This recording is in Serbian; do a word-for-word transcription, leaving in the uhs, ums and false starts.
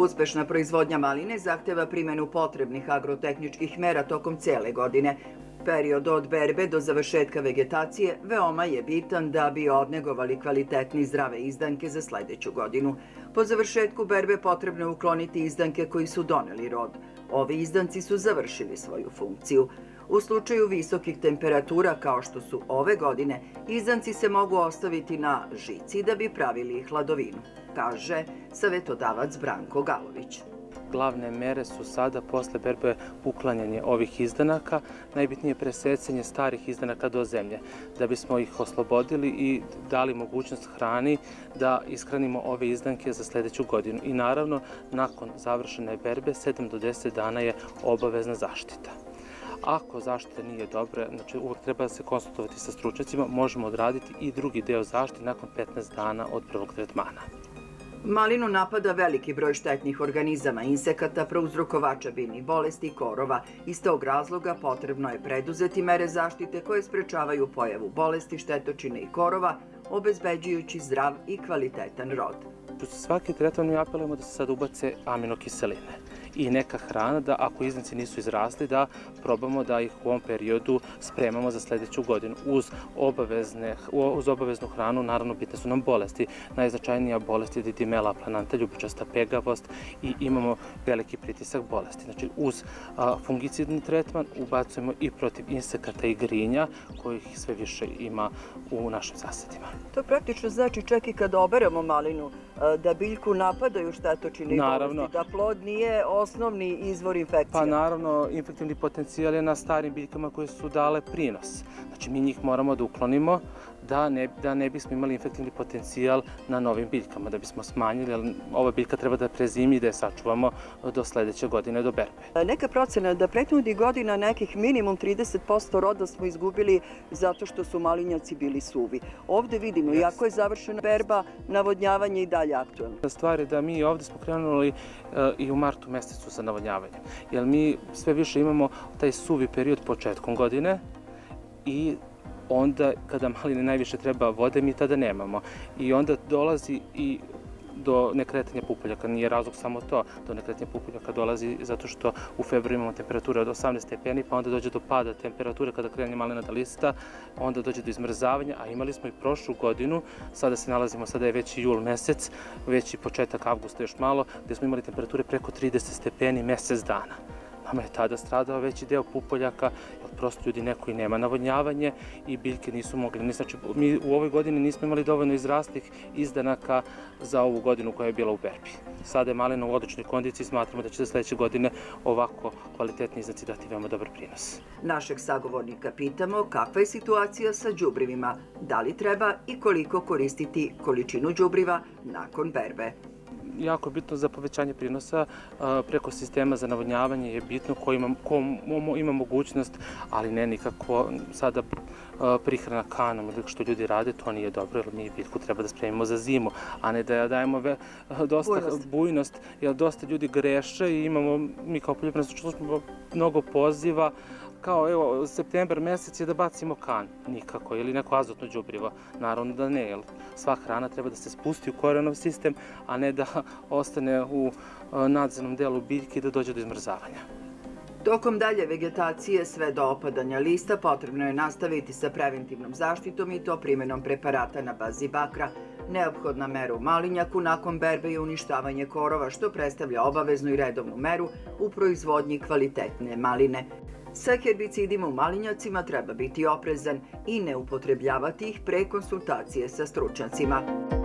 Uspešna proizvodnja maline zahteva primjenu potrebnih agrotehničkih mera tokom cele godine. Period od berbe do završetka vegetacije veoma je bitan da bi odnegovali kvalitetne i zdrave izdanke za sledeću godinu. Po završetku berbe potrebno je ukloniti izdanke koji su doneli rod. Ovi izdanci su završili svoju funkciju. U slučaju visokih temperatura, kao što su ove godine, izdanci se mogu ostaviti na žici da bi pravili hladovinu, kaže savetodavac Branko Galović. Glavne mere su sada posle berbe uklanjanje ovih izdanaka, najbitnije presecanje starih izdanaka do zemlje, da bismo ih oslobodili i dali mogućnost hrani da ishranimo ove izdanke za sledeću godinu. I naravno, nakon završene berbe, sedam do deset dana je obavezna zaštita. Ako zaštita nije dobra, znači uvek treba se konsultovati sa stručnjacima, možemo odraditi i drugi deo zaštite nakon petnaest dana od prvog tretmana. Malinu napada veliki broj štetnih organizama, insekata, prouzrokovača biljnih bolesti i korova. Iz tog razloga potrebno je preduzeti mere zaštite koje sprečavaju pojavu bolesti, štetočine i korova, obezbeđujući zdrav i kvalitetan rod. Za svaki tretman mi apelujemo da se sad ubace aminokiseline i neka hrana, da ako izdanci nisu izrasli, da probamo da ih u ovom periodu spremamo za sledeću godinu. Uz, obavezne, uz obaveznu hranu, naravno, bitne su nam bolesti. Najznačajnija bolest je Didimela plananta, ljubičasta pegavost i imamo veliki pritisak bolesti. Znači, uz a, fungicidni tretman ubacujemo i protiv insekata i grinja, kojih sve više ima u našim zasadima. To praktično znači čak i kada oberemo malinu, da biljku napadaju štetočine i bolesti, da plod nije osnovni izvor infekcija? Pa naravno, infektivni potencijal je na starim biljkama koje su dale prinos. Znači, mi njih moramo da uklonimo da ne, da ne bismo imali infektivni potencijal na novim biljkama, da bismo smanjili, jer ova biljka treba da prezimi i da je sačuvamo do sledeće godine, do berbe. Neka procena da prethodnih godina nekih minimum trideset posto roda smo izgubili zato što su malinjaci bili suvi. Ovde vidimo, iako je završena berba, navodnjavanje i dalje aktualno. Stvar je da mi ovde smo krenuli uh, i u martu mesecu sa navodnjavanjem, jer mi sve više imamo taj suvi period početkom godine i onda kada maline najviše treba vode, mi tada nemamo. I onda dolazi i do nekretanja pupoljaka. Nije razlog samo to, do nekretanja pupoljaka dolazi zato što u februaru imamo temperature od osamnaest stepeni, pa onda dođe do pada temperature kada krene malina da lista, onda dođe do izmrzavanja, a imali smo i prošlu godinu, sada se nalazimo, sada je već jul mesec, već i početak avgusta još malo, gde smo imali temperature preko trideset stepeni mesec dana. Nama je tada stradao veći deo pupoljaka, jer prosto ljudi neko i nema navodnjavanje i biljke nisu mogli. Znači, mi u ovoj godini nismo imali dovoljno izraslih izdanaka za ovu godinu koja je bila u berbi. Sada je malina u odličnoj kondiciji, smatramo da će za sledeće godine ovako kvalitetni izdanci dati veoma dobar prinos. Našeg sagovornika pitamo kakva je situacija sa đubrivima, da li treba i koliko koristiti količinu đubriva nakon berbe. Jako je bitno za povećanje prinosa, preko sistema za navodnjavanje je bitno ko ima, ko ima mogućnost, ali ne nikako sada prihrana kanom ili što ljudi rade, to nije dobro, jer mi biljku treba da spremimo za zimu, a ne da dajemo ve, dosta bujnost. bujnost, jer dosta ljudi greše i imamo, mi kao poljoprivrednici čuli mnogo poziva, kao evo, septembar mesec je da bacimo kan, nikako, ili neko azotno đubrivo, naravno da ne, jer sva hrana treba da se spusti u korenov sistem, a ne da ostane u nadzemnom delu biljke i da dođe do izmrzavanja. Tokom dalje vegetacije sve do opadanja lista potrebno je nastaviti sa preventivnom zaštitom i to primjenom preparata na bazi bakra. Neophodna mera u malinjaku nakon berbe je uništavanje korova, što predstavlja obaveznu i redovnu meru u proizvodnji kvalitetne maline. Sa herbicidima u malinjacima treba biti oprezan i ne upotrebljavati ih pre konsultacije sa stručnjacima.